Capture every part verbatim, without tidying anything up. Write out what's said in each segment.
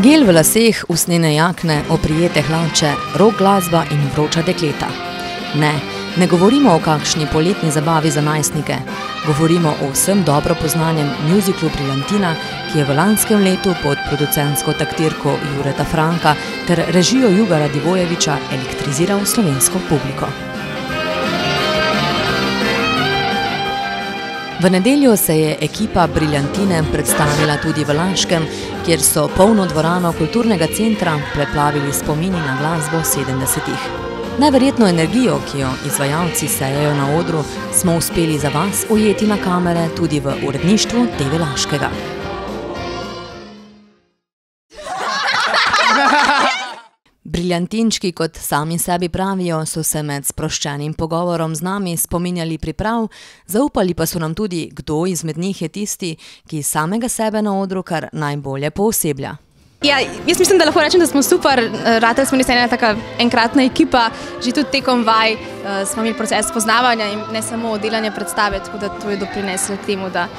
Gel v laseh, usnjene jakne, oprijete hlače, rock glasba in vroča dekleta. Ne, ne govorimo o kakšni poletni zabavi za najstnike. Govorimo o vsem dobro poznanem mjuziklu Briljantina, ki je v lanskem letu pod producentsko taktirko Jureta Franka ter režijo Juga Radivojevića elektriziral slovensko publiko. V nedeljo se je ekipa Briljantine predstavila tudi v Laškem, kjer so polno dvorano kulturnega centra preplavili spomini na glasbo sedemdesetih. Neverjetno energijo, ki jo izvajalci sejejo na odru, smo uspeli za vas ujeti na kamere tudi v uredništvu T V Laškega. Briljantinčki, kot sami sebi pravijo, so se med sproščenim pogovorom z nami spominjali priprav, zaupali pa so nam tudi, kdo izmed njih je tisti, ki samega sebe na odru kar najbolje pooseblja. Ja, jaz mislim, da lahko rečem, da smo super, ratali smo ena taka enkratna ekipa, že tudi tekom vaj smo imeli proces spoznavanja in ne samo delanje predstave, tako da to je doprineslo k temu, da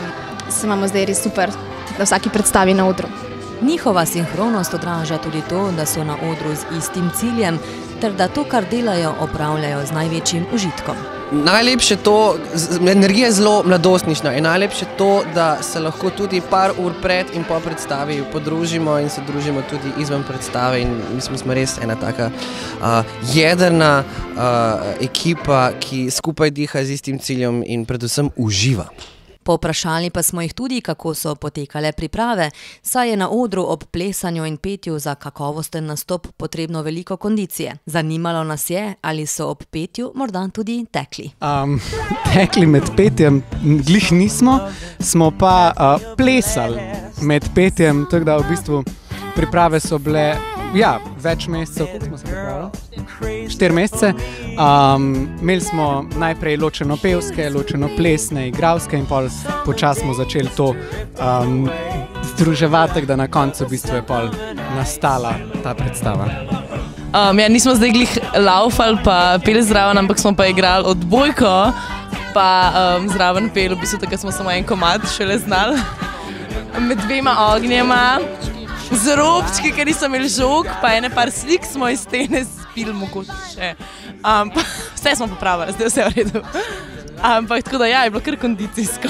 se imamo zdaj res super na vsaki predstavi na odru. Njihova sinhronost odraža tudi to, da so na odru z istim ciljem, ter da to, kar delajo, opravljajo z največjim užitkom. Najlepše to, energija je zelo mladostnična in najlepše to, da se lahko tudi par ur pred in po predstavi podružimo in se družimo tudi izven predstave in mislim, smo res ena taka uh, jedrna uh, ekipa, ki skupaj diha z istim ciljem in predvsem uživa. Povprašali pa smo jih tudi, kako so potekale priprave, saj je na odru ob plesanju in petju za kakovosten nastop potrebno veliko kondicije. Zanimalo nas je, ali so ob petju morda tudi tekli. Um, tekli med petjem glih nismo, smo pa uh, plesali med petjem, tako da v bistvu priprave so bile, ja, več mesecev, koliko smo se pripravili? Štiri mesece. Um, imeli smo najprej ločeno pevske, ločeno plesne, igralske in pol počas smo začeli to um, združevati, da na koncu v bistvu je pol nastala ta predstava. Um, ja, nismo zdaj glih laufali pa peli zraven, ampak smo pa igrali odbojko, pa um, zraven peli, v bistvu tako smo samo en komad šele znali. Med dvema ognjema, z robčki, ker nisem imeli žog, pa ene par slik smo iz stene spili mogoče še. Um, vse smo popravili, zdaj vse v redu. Ampak tako da ja, je bilo kar kondicijsko.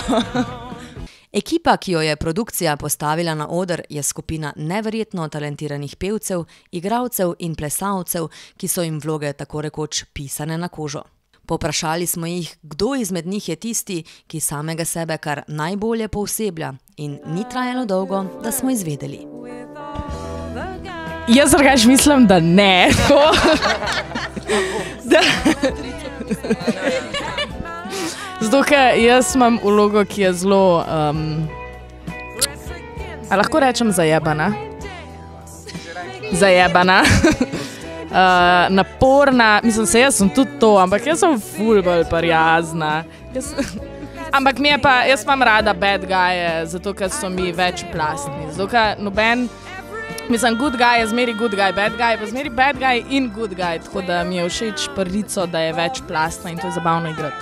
Ekipa, ki jo je produkcija postavila na oder, je skupina neverjetno talentiranih pevcev, igralcev in plesalcev, ki so jim vloge tako rekoč pisane na kožo. Povprašali smo jih, kdo izmed njih je tisti, ki samega sebe kar najbolje pooseblja, in ni trajalo dolgo, da smo izvedeli. Jaz drugač mislim, da ne. Zato, ker jaz imam vlogo, ki je zelo, um, a lahko rečem zajebana? Zajebana. Uh, naporna, mislim se, jaz sem tudi to, ampak jaz sem ful bolj prijazna. Jaz, ampak mi je pa, jaz imam rada bad guye, zato ker so mi večplastni. Zato ker noben, mislim, good guy je zmeri good guy, bad guy pa zmeri bad guy in good guy, tako da mi je všeč prvico, da je večplastna in to je zabavno igrati.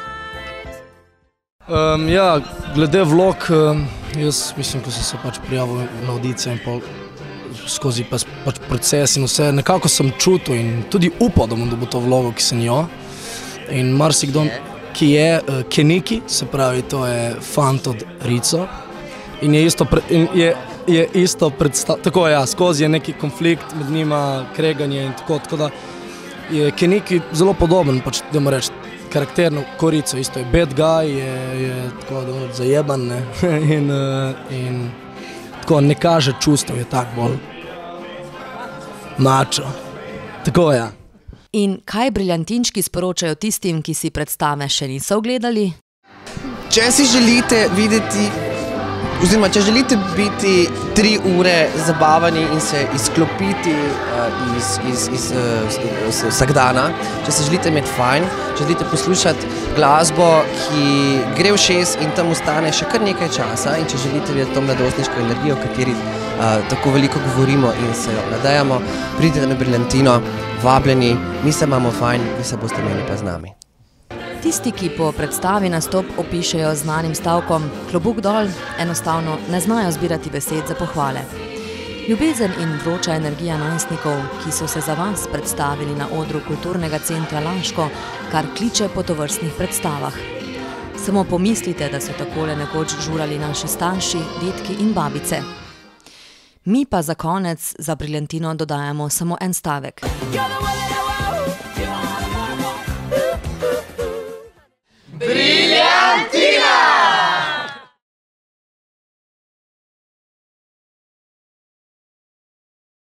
Um, ja, glede vlog, um, jaz mislim, ko sem se pač prijavil na audicije in pol skozi pač proces in vse, nekako sem čutil in tudi upal, da bom dobil to vlogo, ki sem jo. In marsikdo, ki je uh, Keniki, se pravi, to je fant od Rico. In je isto, pre, in je, je isto predstav, tako ja, skozi je neki konflikt med njima, kreganje in tako, tako da je Keniki zelo podoben, pač, da mu reči, karakterno Korico, isto je bad guy, je, je tako, da mu zajeban, ne, in, uh, in tako ne kaže čustev, je tak bolj mačo. Tako, ja. In kaj Briljantinčki sporočajo tistim, ki si predstave še niso ogledali? Če si želite videti, oziroma če želite biti tri ure zabavani in se izklopiti uh, iz, iz, iz, iz, iz vsakdana, če se želite imeti fajn, če želite poslušati glasbo, ki gre v šest in tam ostane še kar nekaj časa in če želite videti to mladostniško energijo, o kateri uh, tako veliko govorimo in se jo nadejamo, pridite na Briljantino, vabljeni, mi se imamo fajn, vi se boste imeli pa z nami. Tisti, ki po predstavi nastop opišejo znanim stavkom klobuk dol, enostavno ne znajo zbirati besed za pohvale. Ljubezen in vroča energija najstnikov, ki so se za vas predstavili na odru Kulturnega centra Laško, kar kliče po tovrstnih predstavah. Samo pomislite, da so takole nekoč žurali naši starši, dedki in babice. Mi pa za konec za briljantino dodajamo samo en stavek.